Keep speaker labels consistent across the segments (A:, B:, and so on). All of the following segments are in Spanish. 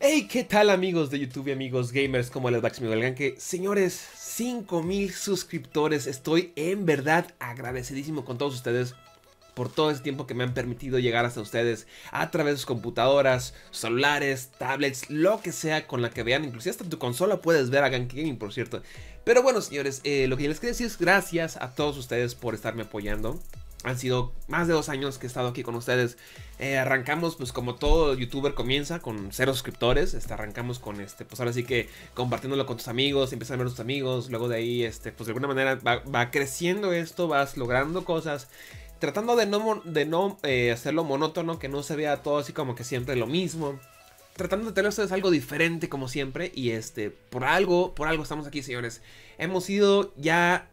A: Hey, ¿qué tal amigos de YouTube y amigos gamers? ¿Cómo les va? Miguel Ganke. Señores, 5000 suscriptores. Estoy en verdad agradecidísimo con todos ustedes por todo ese tiempo que me han permitido llegar hasta ustedes a través de sus computadoras, celulares, tablets, lo que sea con la que vean. Inclusive hasta tu consola puedes ver a Ganke Gaming, por cierto. Pero bueno, señores, lo que les quiero decir es gracias a todos ustedes por estarme apoyando. Han sido más de 2 años que he estado aquí con ustedes. Arrancamos, pues como todo youtuber comienza, con 0 suscriptores. Arrancamos con pues ahora sí que compartiéndolo con tus amigos, empiezan a ver tus amigos. Luego de ahí, pues de alguna manera va creciendo esto, vas logrando cosas. Tratando de no hacerlo monótono, que no se vea todo así como que siempre lo mismo. Tratando de tener ustedes algo diferente como siempre. Y por algo estamos aquí, señores. Hemos sido ya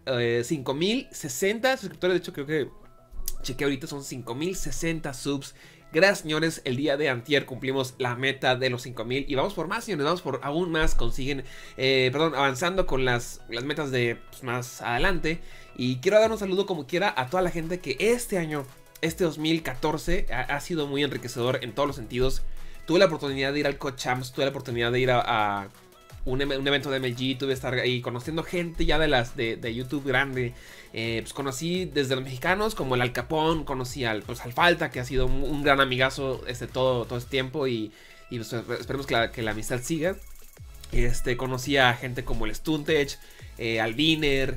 A: 5060 suscriptores. De hecho, creo que chequé ahorita, son 5060 subs. Gracias, señores, el día de antier cumplimos la meta de los 5000 y vamos por más, señores, vamos por aún más. Consiguen, avanzando con las metas de más adelante. Y quiero dar un saludo como quiera a toda la gente que este año, este 2014, ha sido muy enriquecedor en todos los sentidos. Tuve la oportunidad de ir al CodeChamps, tuve la oportunidad de ir a un evento de MLG, tuve que estar ahí conociendo gente ya de YouTube grande. Pues conocí desde los mexicanos como el Al Capón, conocí al Falta, que ha sido un gran amigazo todo este tiempo. Y pues, esperemos que la amistad siga. Conocí a gente como el Stuntech, al Viner,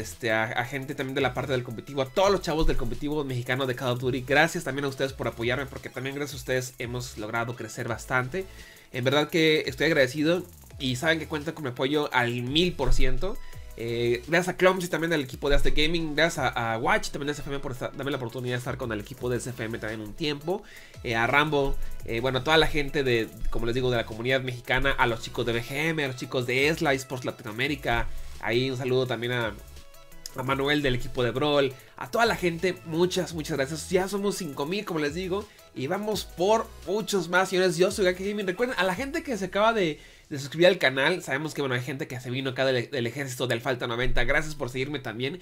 A: a gente también de la parte del competitivo, a todos los chavos del competitivo mexicano de Call of Duty. Gracias también a ustedes por apoyarme, porque también gracias a ustedes hemos logrado crecer bastante. En verdad que estoy agradecido y saben que cuentan con mi apoyo al 1000%. Gracias a Clumsy también del equipo de Aztec Gaming. Gracias a Watch también de SFM por darme la oportunidad de estar con el equipo de SFM también un tiempo. A Rambo, bueno, a toda la gente como les digo, de la comunidad mexicana. A los chicos de BGM, a los chicos de Esla Sports Latinoamérica. Ahí un saludo también a Manuel del equipo de Brawl. A toda la gente, muchas gracias. Ya somos 5000, como les digo, y vamos por muchos más, señores. Yo soy Ganke Gaming. Recuerden, a la gente que se acaba de suscribir al canal, sabemos que bueno, hay gente que se vino acá del ejército del Falta 90. Gracias por seguirme también.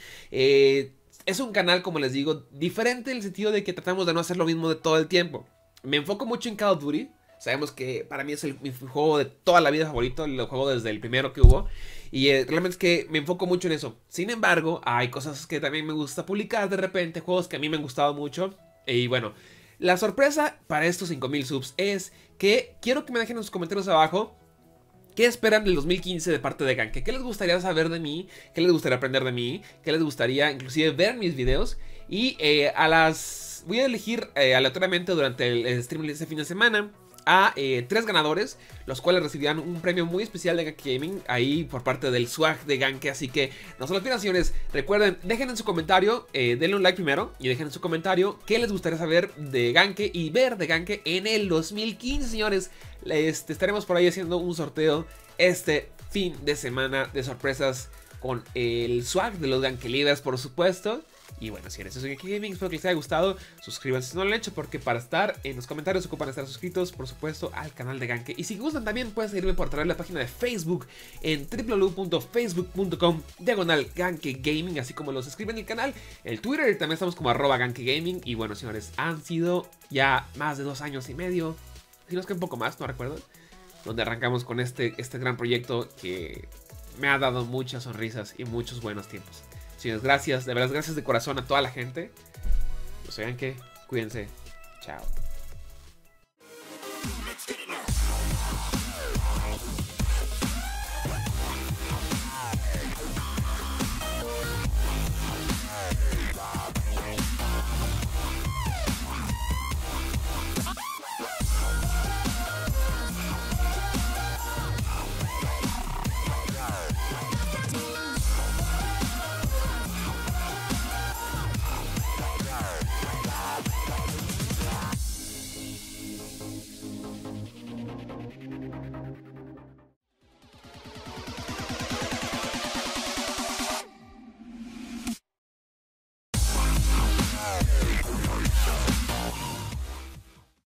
A: Es un canal, como les digo, diferente en el sentido de que tratamos de no hacer lo mismo de todo el tiempo. Me enfoco mucho en Call of Duty. Sabemos que para mí es mi juego de toda la vida favorito. Lo juego desde el primero que hubo. Y realmente es que me enfoco mucho en eso. Sin embargo, hay cosas que también me gusta publicar de repente. Juegos que a mí me han gustado mucho. Y bueno, la sorpresa para estos 5000 subs es que quiero que me dejen en los comentarios abajo ¿qué esperan del 2015 de parte de Ganke? ¿Qué les gustaría saber de mí? ¿Qué les gustaría aprender de mí? ¿Qué les gustaría inclusive ver mis videos? Y voy a elegir aleatoriamente durante el stream de este fin de semana a 3 ganadores, los cuales recibirán un premio muy especial de Ganke Gaming ahí por parte del swag de Ganke. Así que no se lo olviden, señores. Recuerden, dejen en su comentario, denle un like primero y dejen en su comentario qué les gustaría saber de Ganke y ver de Ganke en el 2015, señores. Estaremos por ahí haciendo un sorteo este fin de semana de sorpresas con el swag de los Ganke Leaders, por supuesto. Y bueno, señores, yo soy Ganke Gaming, espero que les haya gustado. Suscríbanse si no lo han hecho, porque para estar en los comentarios ocupan estar suscritos, por supuesto, al canal de Ganke. Y si gustan también pueden seguirme por través de la página de Facebook en www.facebook.com/Ganke Gaming, así como los escriben en el canal. El Twitter también estamos como @Ganke Gaming. Y bueno, señores, han sido ya más de 2 años y medio, si no es que un poco más, no recuerdo, donde arrancamos con este gran proyecto que me ha dado muchas sonrisas y muchos buenos tiempos. Señores, gracias, de verdad, gracias de corazón a toda la gente. Yo soy Ganke, cuídense, chao.